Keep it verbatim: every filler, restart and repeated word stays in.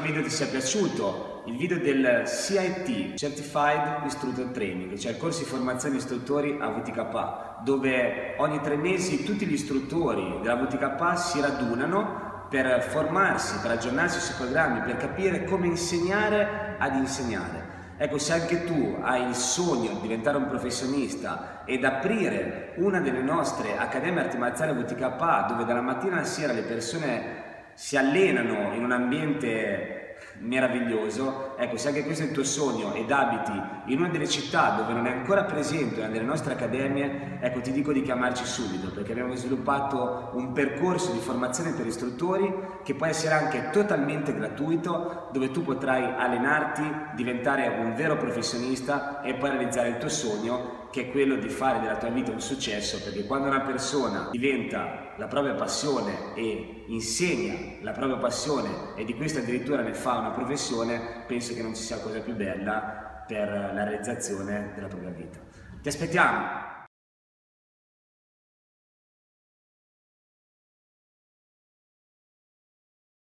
video ti sia piaciuto, il video del C I T, Certified Instructor Training, cioè il corso di formazione istruttori a V T K A, dove ogni tre mesi tutti gli istruttori della V T K A si radunano per formarsi, per aggiornarsi sui programmi, per capire come insegnare ad insegnare. Ecco, se anche tu hai il sogno di diventare un professionista ed aprire una delle nostre accademie arti marziali V T K A, dove dalla mattina alla sera le persone si allenano in un ambiente meraviglioso, ecco, se anche questo è il tuo sogno ed abiti in una delle città dove non è ancora presente una delle nostre accademie, ecco, ti dico di chiamarci subito, perché abbiamo sviluppato un percorso di formazione per istruttori che può essere anche totalmente gratuito, dove tu potrai allenarti, diventare un vero professionista e poi realizzare il tuo sogno, che è quello di fare della tua vita un successo, perché quando una persona diventa la propria passione e insegna la propria passione e di questo addirittura ne fa una professione, penso che non ci sia cosa più bella per la realizzazione della propria vita. Ti aspettiamo!